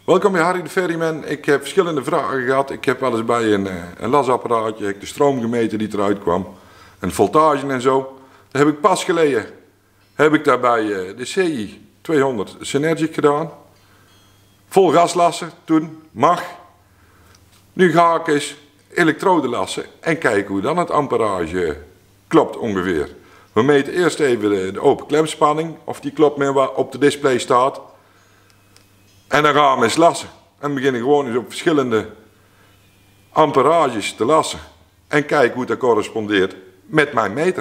Welkom bij Harry de Ferryman. Ik heb verschillende vragen gehad. Ik heb wel eens bij een lasapparaatje de stroom gemeten die eruit kwam. En voltage en zo. Dat heb ik pas geleden. Heb ik daarbij de CI 200 Synergic gedaan. Vol gas lassen toen. Mag. Nu ga ik eens elektroden lassen en kijken hoe dan het amperage klopt ongeveer. We meten eerst even de open klemspanning. Of die klopt met wat op de display staat. En dan gaan we eens lassen. En beginnen gewoon eens op verschillende amperages te lassen. En kijken hoe dat correspondeert met mijn meter.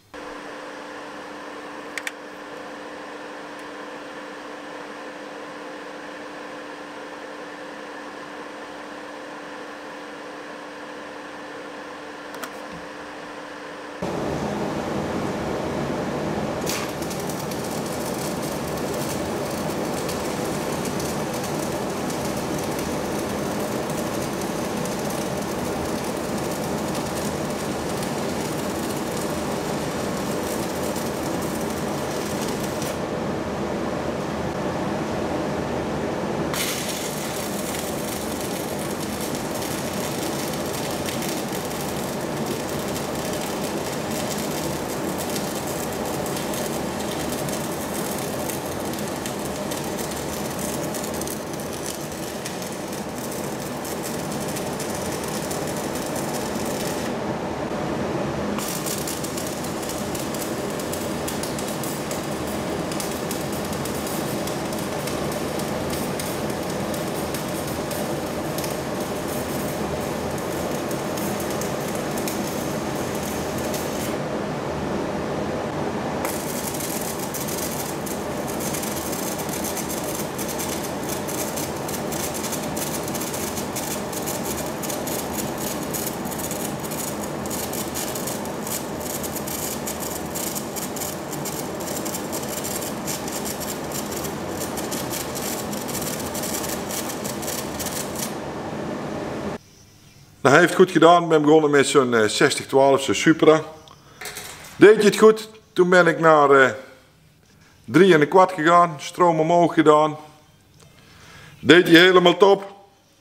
Nou, hij heeft goed gedaan. Ik ben begonnen met zo'n 6012, zo'n Supra. Deed je het goed? Toen ben ik naar 3,25 gegaan. Stroom omhoog gedaan. Deed hij helemaal top.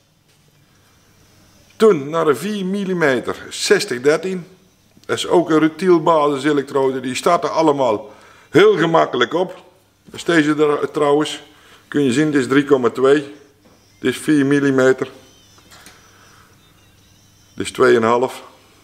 Toen naar een 4 mm 6013. Dat is ook een rutielbasis elektrode. Die starten allemaal heel gemakkelijk op. Dat is deze trouwens. Kun je zien, dit is 3,2. Dit is 4 mm. Dus 2,5.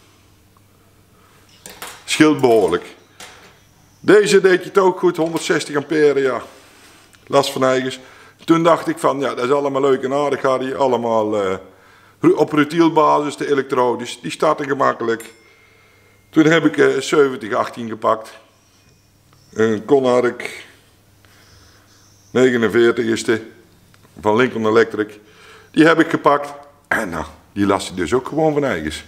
Scheelt behoorlijk. Deze deed je het ook goed, 160 ampère, ja. Last van eigens. Toen dacht ik van, ja, dat is allemaal leuk en aardig. Ga die allemaal op rutielbasis, de elektrodes, die starten gemakkelijk. Toen heb ik 7018 gepakt. Een Conarc 49 is de, van Lincoln Electric. Die heb ik gepakt. En nou, die las ik dus ook gewoon van eigens.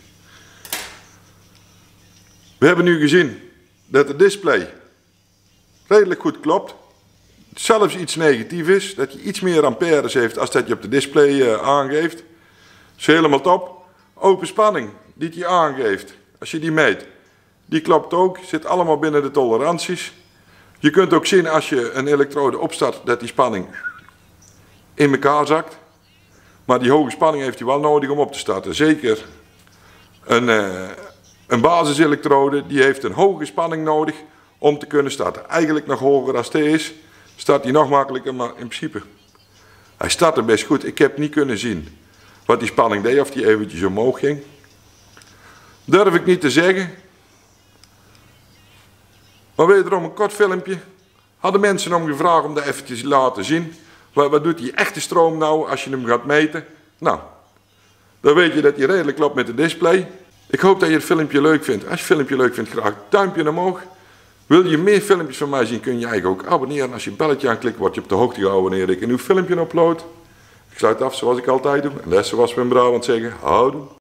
We hebben nu gezien dat het display redelijk goed klopt. Zelfs iets negatief is, dat je iets meer amperes heeft als dat je op de display aangeeft. Dat is helemaal top. Open spanning die hij aangeeft, als je die meet, die klopt ook. Zit allemaal binnen de toleranties. Je kunt ook zien als je een elektrode opstart dat die spanning in elkaar zakt. Maar die hoge spanning heeft hij wel nodig om op te starten. Zeker een basiselektrode die heeft een hoge spanning nodig om te kunnen starten. Eigenlijk nog hoger als deze is, start hij nog makkelijker, maar in principe. Hij startte best goed. Ik heb niet kunnen zien wat die spanning deed, of die eventjes omhoog ging. Durf ik niet te zeggen. Maar wederom een kort filmpje. Hadden mensen om gevraagd om dat eventjes te laten zien. Wat doet die echte stroom nou als je hem gaat meten? Nou, dan weet je dat hij redelijk klopt met de display. Ik hoop dat je het filmpje leuk vindt. Als je het filmpje leuk vindt, graag duimpje omhoog. Wil je meer filmpjes van mij zien, kun je eigenlijk ook abonneren. Als je een belletje aanklikt, word je op de hoogte gehouden wanneer ik een nieuw filmpje upload. Ik sluit af zoals ik altijd doe. En les zoals we in Brabant zeggen, houdoe.